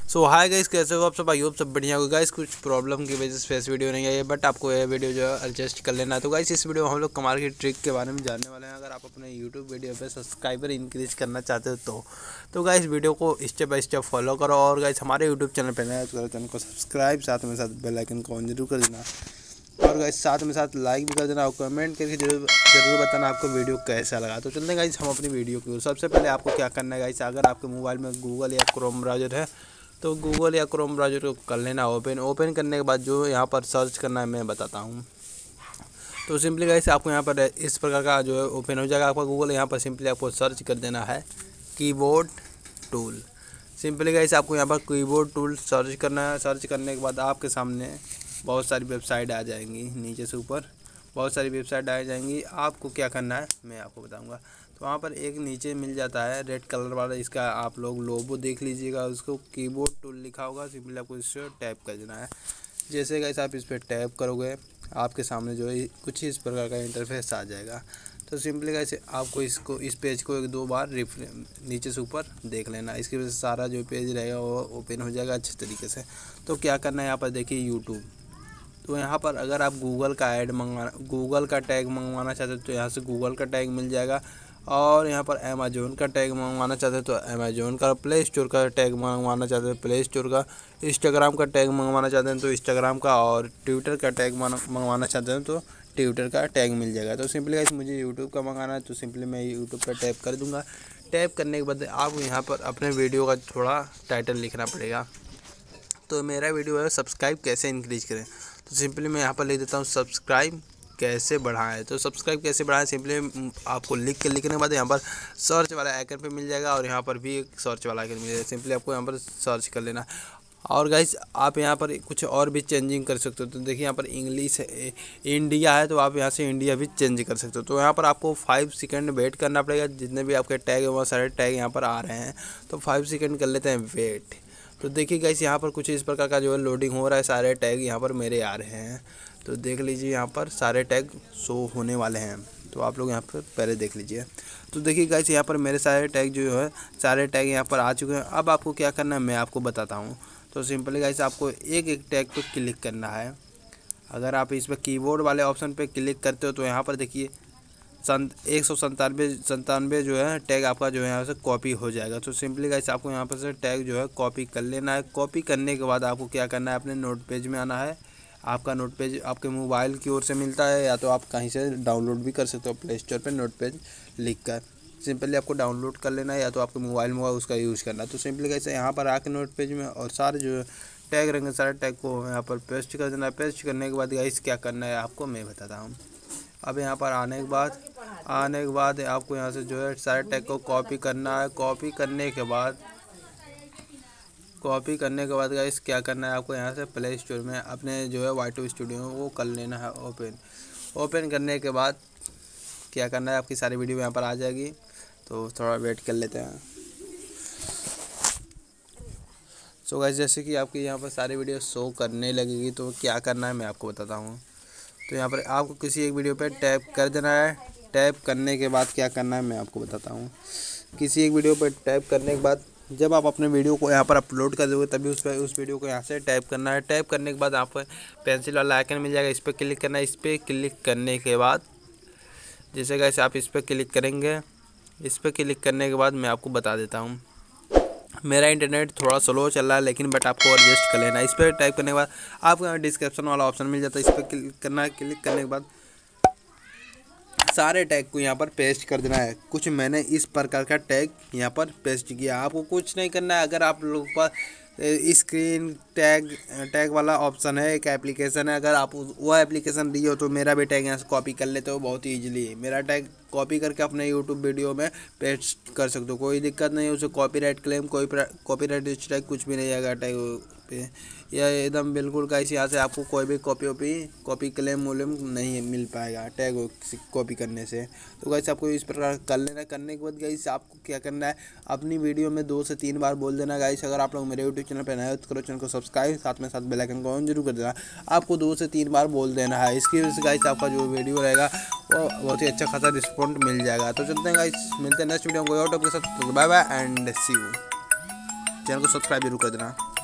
सो hi guys, कैसे हो आप सब? आई होप सब बढ़िया हो गाइस। कुछ प्रॉब्लम की वजह से फेस वीडियो नहीं आई है, बट आपको यह वीडियो जो है एडजस्ट कर लेना है। तो गाइस इस वीडियो में हम लोग कमाल की ट्रिक के बारे में जानने वाले हैं। अगर आप अपने यूट्यूब वीडियो पे सब्सक्राइबर इंक्रीज करना चाहते हो तो गाइस वीडियो को स्टेप बाय स्टेप फॉलो करो। और गाइस हमारे यूट्यूब चैनल पर नए तो चैनल को सब्सक्राइब, साथ में साथ बेल आइकन को ऑन जरूर कर देना। और गाइस साथ में साथ लाइक भी कर देना और कमेंट करके जरूर बताना आपको वीडियो कैसा लगा। तो चलते हैं गाइस हम अपनी वीडियो की। सबसे पहले आपको क्या करना है गाइस, अगर आपके मोबाइल में गूगल या क्रोम ब्राउज़र है तो गूगल या क्रोम ब्राउज़र को कर लेना ओपन करने के बाद जो यहाँ पर सर्च करना है मैं बताता हूँ। तो सिंपली गाइस आपको यहाँ पर इस प्रकार का जो है ओपन हो जाएगा आपका गूगल। यहाँ पर सिंपली आपको सर्च कर देना है कीबोर्ड टूल। सिंपली गाइस आपको यहाँ पर कीबोर्ड टूल सर्च करना है। सर्च करने के बाद आपके सामने बहुत सारी वेबसाइट आ जाएंगी, नीचे से ऊपर बहुत सारी वेबसाइट आ जाएंगी। आपको क्या करना है मैं आपको बताऊंगा। तो वहाँ पर एक नीचे मिल जाता है रेड कलर वाला, इसका आप लोग लोगो देख लीजिएगा, उसको कीबोर्ड टूल लिखा होगा। सिंपली आपको इस पर टैप कर देना है। जैसे गाइस आप इस पर टैप करोगे आपके सामने जो है कुछ इस प्रकार का इंटरफेस आ जाएगा। तो सिंपली गाइस आपको इस पेज को एक दो बार नीचे से ऊपर देख लेना। इसकी वजह से सारा जो पेज रहेगा वो ओपन हो जाएगा अच्छे तरीके से। तो क्या करना है यहाँ पर देखिए यूट्यूब। तो यहाँ पर अगर आप गूगल का टैग मंगवाना चाहते हो तो यहाँ से गूगल का टैग मिल जाएगा। और यहाँ पर अमेजोन का टैग मंगवाना चाहते हो तो अमेजोन का, प्ले स्टोर का टैग मंगवाना चाहते हो प्ले स्टोर का, इंस्टाग्राम का टैग मंगवाना चाहते हैं तो इंस्टाग्राम का, और ट्विटर का टैग मंगवाना चाहते हैं तो ट्विटर का टैग मिल जाएगा। तो सिंपली गाइस मुझे यूट्यूब का मंगाना है तो सिंपली मैं यूट्यूब पर टैप कर दूँगा। टैप करने के बाद आपको यहाँ पर अपने वीडियो का थोड़ा टाइटल लिखना पड़ेगा। तो मेरा वीडियो है सब्सक्राइब कैसे इंक्रीज करें। तो सिंपली मैं यहाँ पर लिख देता हूँ सब्सक्राइब कैसे बढ़ाएं। तो सब्सक्राइब कैसे बढ़ाएं सिंपली आपको लिखने के बाद यहाँ पर सर्च वाला आइकन पे मिल जाएगा और यहाँ पर भी एक सर्च वाला आइकन मिल जाएगा। सिंपली आपको यहाँ पर सर्च कर लेना। और गाइस आप यहाँ पर कुछ और भी चेंजिंग कर सकते हो। तो देखिए यहाँ पर इंग्लिश इंडिया है तो आप यहाँ से इंडिया भी चेंज कर सकते हो। तो यहाँ पर आपको 5 सेकंड वेट करना पड़ेगा। जितने भी आपके टैग है वहाँ सारे टैग यहाँ पर आ रहे हैं। तो 5 सेकंड कर लेते हैं वेट। तो देखिए गाइस यहाँ पर कुछ इस प्रकार का जो है लोडिंग हो रहा है। सारे टैग यहाँ पर मेरे आ रहे हैं। तो देख लीजिए यहाँ पर सारे टैग शो होने वाले हैं। तो आप लोग यहाँ पर पहले देख लीजिए। तो देखिए गाइस यहाँ पर मेरे सारे टैग जो है सारे टैग यहाँ पर आ चुके हैं। अब आपको क्या करना है मैं आपको बताता हूँ। तो सिंपली गाइस आपको एक एक टैग पर क्लिक करना है। अगर आप इस पर कीबोर्ड वाले ऑप्शन पर क्लिक करते हो तो यहाँ पर देखिए 197 जो है टैग आपका जो है यहाँ से कॉपी हो जाएगा। तो सिंपली गाइस आपको यहाँ पर से टैग जो है कॉपी कर लेना है। कॉपी करने के बाद आपको क्या करना है अपने नोट पेज में आना है। आपका नोट पेज आपके मोबाइल की ओर से मिलता है या तो आप कहीं से डाउनलोड भी कर सकते हो प्ले स्टोर पर नोट पेज लिख कर। सिंपली आपको डाउनलोड कर लेना है या तो आपके मोबाइल में उसका यूज़ करना है। तो सिंपली कैसे यहाँ पर आके नोट पेज में और सारे जो टैग रहेंगे सारे टैग को यहाँ पर पेस्ट कर देना है। पेस्ट करने के बाद गाइस क्या करना है आपको मैं बताता हूँ। अब यहाँ पर आने के बाद आपको यहाँ से जो है सारे टैग को कॉपी करना है। कॉपी करने के बाद गाइस क्या करना है आपको यहाँ से प्ले स्टोर में अपने जो है Y2 स्टूडियो वो कर लेना है ओपन करने के बाद क्या करना है आपकी सारी वीडियो यहाँ पर आ जाएगी। तो थोड़ा वेट कर लेते हैं। सो गाइस जैसे कि आपकी यहाँ पर सारी वीडियो शो करने लगेगी तो क्या करना है मैं आपको बताता हूँ। तो यहाँ पर आपको किसी एक वीडियो पे टैप कर देना है। टैप करने के बाद क्या करना है मैं आपको बताता हूँ। किसी एक वीडियो पर टैप करने के बाद जब आप अपने वीडियो को यहाँ पर अपलोड कर दोगे तभी उस वीडियो को यहाँ से टैप करना है। टैप करने के बाद आपको पेंसिल वाला आइकन मिल जाएगा, इस पर क्लिक करना है। इस पर क्लिक करने के बाद जैसे गाइस आप इस पर क्लिक करेंगे, इस पर क्लिक करने के बाद मैं आपको बता देता हूँ। मेरा इंटरनेट थोड़ा स्लो चल रहा है लेकिन बट आपको एडजस्ट कर लेना है। इस पर टाइप करने के बाद आपको यहाँ डिस्क्रिप्शन वाला ऑप्शन मिल जाता है, इस पर क्लिक करना है। क्लिक करने के बाद सारे टैग को यहाँ पर पेस्ट कर देना है। कुछ मैंने इस प्रकार का टैग यहाँ पर पेस्ट किया। आपको कुछ नहीं करना है। अगर आप लोगों के पास स्क्रीन टैग वाला ऑप्शन है, एक एप्लीकेशन है, अगर आप वो एप्लीकेशन दी हो तो मेरा भी टैग यहाँ से कॉपी कर लेते हो बहुत ईजिली। मेरा टैग कॉपी करके अपने यूट्यूब वीडियो में पेस्ट कर सकते हो, कोई दिक्कत नहीं है। उसे कॉपीराइट क्लेम कॉपीराइट स्ट्राइक कुछ भी नहीं आएगा टैग पे। यह एकदम बिल्कुल गाइस यहाँ से आपको कोई भी कॉपी क्लेम नहीं मिल पाएगा टैग कॉपी करने से। तो गाइस आपको इस प्रकार कर लेना। करने के बाद गाइस आपको क्या करना है अपनी वीडियो में 2 से 3 बार बोल देना। गाइस अगर आप लोग मेरे यूट्यूब चैनल पर नए हो तो करो चैनल को सब्सक्राइब, साथ में साथ बेल आइकन को ऑन जरूर कर देना। आपको 2 से 3 बार बोल देना है। इसकी वजह से गाइस आपका जो वीडियो रहेगा वो बहुत ही अच्छा खासा रिस्पॉन्ड मिल जाएगा। तो चलते हैं गाइस, मिलते हैं नेक्स्ट वीडियो में कोई और टॉपिक के साथ। Bye bye and see you. Channel को सब्सक्राइब जरूर कर देना।